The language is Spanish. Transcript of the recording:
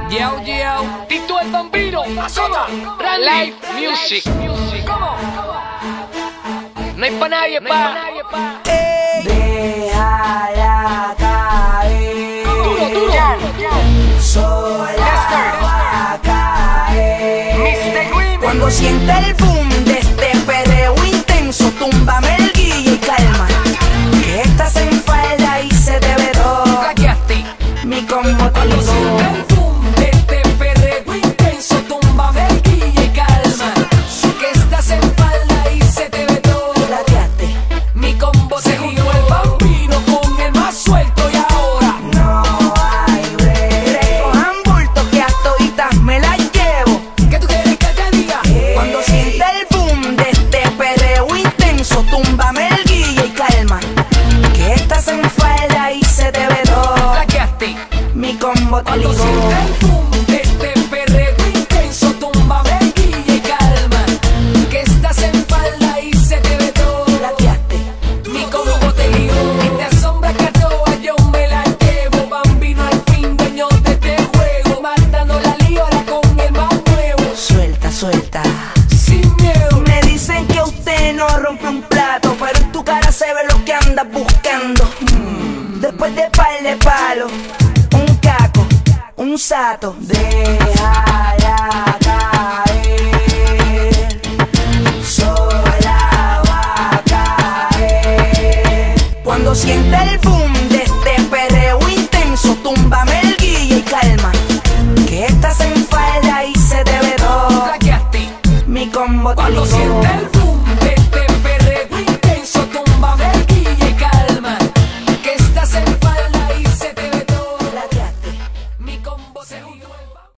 Yo, yo, Tito el Bambino, Azota, Live Music. ¿Cómo? No hay pa' nadie, pa'. Déjala caer. Duro, duro. Sola va a caer. Mr. Green. Cuando sienta el boom de este perreo intenso, túmbame el guille y calma. Que estás en falda y se te ve todo. Flaqueaste. Mi combo te Cuando sienta el boom de este perreo intenso, túmbame el guille y calma. Que estás en falda y se te ve todo. plateaste. Mi combo se junto el Bambino con el más suelto y ahora No hay break. Cojan bultos que a toditas me las llevo. ¿qué tú quieres que te diga? Cuando sienta el boom de este perreo intenso, túmbame el guille y calma. Que estás en falda y se te ve todo. Flaqueaste. Mi combo te Cuando ligó. sienta el boom de este perreo intenso, túmbame el guille y calma. Que estás en falda y se te ve todo. Plateaste. Mi combo te lió. Esta sombra que a todas yo me la llevo. Bambino al fin, dueño de este juego. Matando la lío ahora con el más nuevo. Suelta, suelta. Sin miedo. Me dicen que usted no rompe un plato, pero en tu cara se ve lo que andas buscando. Después de par de palos, un caco, un sato. Déjala caer. Sola va a caer. Cuando sienta el boom